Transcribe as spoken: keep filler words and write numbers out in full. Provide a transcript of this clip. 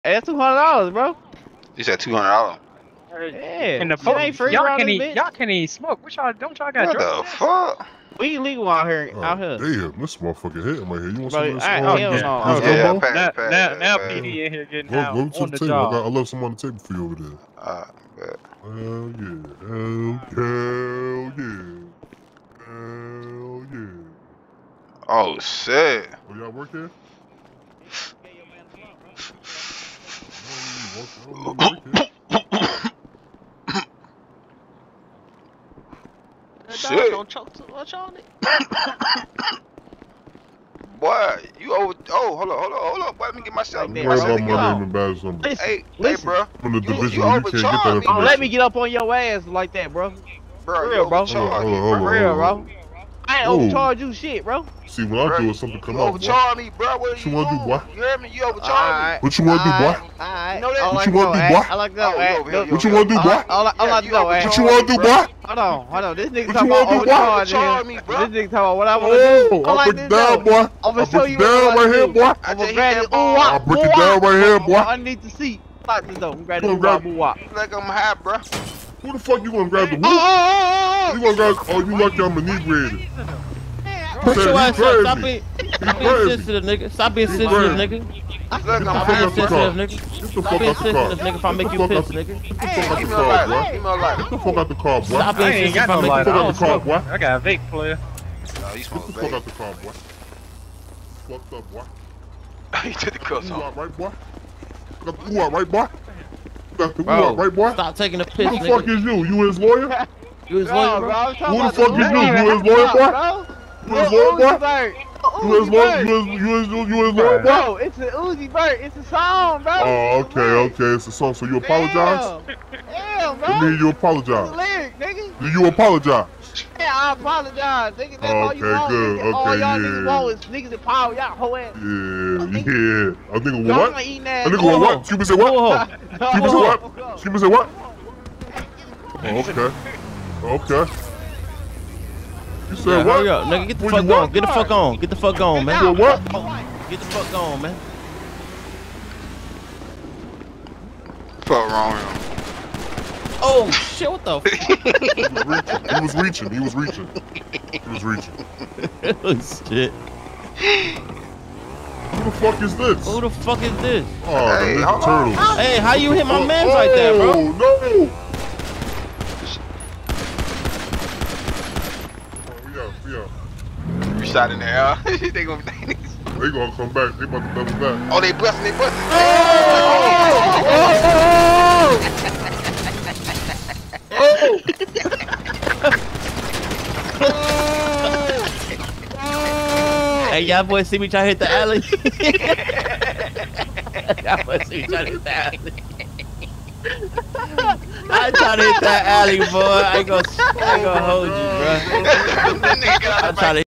Hey, that's two hundred dollars, bro. You said two hundred dollars. Yeah. And the It ain't free y'all around can't this even, bitch. y'all can't even smoke. What y'all don't y'all got What drugs? the fuck? We illegal out here. Oh, out here. damn, this motherfucker hitting right here. You want Bro, some of this? I- Um, oh, this, hell this no. Oh, gumbo? yeah, pass, Now, pass, now, pass, now pass. P D in here getting Go, out go to on the the table. I, got, job. I left some on the table for you over there. Uh, bet. Hell yeah. Hell, hell yeah. Hell yeah. Oh, shit. Oh, y'all work here? I don't even work here. Shit. Don't choke too much on it. Boy, you over. Oh, hold on, hold on, hold on. Boy, let me get myself. Like Get that, Worry myself about bro. my together. name and badge number. Listen, Hey, hey, listen. bro. From the You- division, you you, can't get that overcharged me. information. Don't let me get up on your ass like that, bro. Bro, For you real, bro. overcharged Hold on, me, hold on, bro. For real, hold bro. I ain't Whoa. overcharge you shit, bro. See, when I Bro, do it, something you, come you out, boy. overcharged me, bro. What, What you you wanna do, boy? You heard me? You overcharged me. Alright. What you wanna do, boy? Alright. You know that? I What like you wanna to do, know, boy? I like to Oh, know, you act. over here, Look, you What you over wanna do, I boy? like, I like, I Yeah, like to you know, act. What you wanna do, boy? Hold on, hold on. This nigga What talking you about wanna do, boy? overcharging Overcharge him. me, bro. This nigga talking about what I wanna do. Oh, I I'll like break this it down, though. boy. I'm I'll gonna show break you it what down I'm right gonna here, do. boy. I I'm just gonna hit grab that it. Ooh, ball. wop. I'll break Ooh, it down wop. right here, I'm boy. underneath the seat. Like this though. I'm grabbing You the gonna ooh, wop, ooh, wop. Like I'm high, bro. Who the fuck you gonna grab the Oh, whoop? oh, oh, You gonna grab? Oh, you like I'm inebriated? Put your He ass up. Stop crazy. being, He stop being crazy. sensitive, nigga. Stop being He sensitive, crazy. nigga. Look, Get I'm the Stop fuck high, being out the bro. car. sensitive, nigga. Get the Stop fuck being out the car. sensitive, nigga. If I Get make the you fuck piss, out. nigga. Get the fuck out Give the me a car, lighter. boy. Give me a lighter. Get the fuck out the car, boy. Stop I being ain't sensitive got if I no make you lighter. I Fuck out don't the car, smoke. boy. I got a vape player. No, you Get smoke the fuck vape. out the car, boy. Fucked up, boy. You took the cuffs Ooh, off. out, right, boy? Got the ooh out, right, boy? Got the ooh Bro, out, right, boy? stop taking the Who piss, the fuck nigga. is you? You his lawyer? You his No, lawyer, bro. bro? I'm talking Who the about fuck is Uzi you? Vert, You his lawyer, boy? bro. You his Lil lawyer, boy? Uzi Vert. You his Uzi lawyer? Vert. You his, you his, you his lawyer, boy? Bro, it's an Uzi Vert. It's a song, bro. Oh, okay, Lyric. okay. It's a song. So you apologize? Damn. Damn, bro. Let me hear you It's a apologize. lyric, nigga. Do you apologize? Yeah, I apologize, nigga. That's Oh, all you okay, want, good. nigga. All Okay, y'all yeah. niggas want is niggas in power. Y'all hoe ass. Yeah, yeah. I think it was Y'all what? eating I ass. think it was what? Excuse me, say what? Excuse me, say what? Excuse me, say what? Oh, okay. Okay. You said Yeah, what? hurry up, nigga. Get the Where fuck you on. what? Get the fuck on. Get the fuck on, You man. said what? Get the fuck on, man. Fuck wrong with him. Oh shit! What the fuck? He was reaching. He was reaching. He was reaching. Oh shit! Who the fuck is this? Who the fuck is this? Oh, Hey, the hold Ninja on. Turtles. Hey, how you hit my Oh, man's like that, bro? Oh, no! Oh, we out, we out. You shot in the air. They gonna. They gonna come back. They about to double back. Oh, they busting. They busting. Hey, y'all boys see me try to hit the alley? Y'all boys see me try to hit the alley? I try to hit that alley, boy. I ain't gonna, I ain't gonna hold you, bro. I try to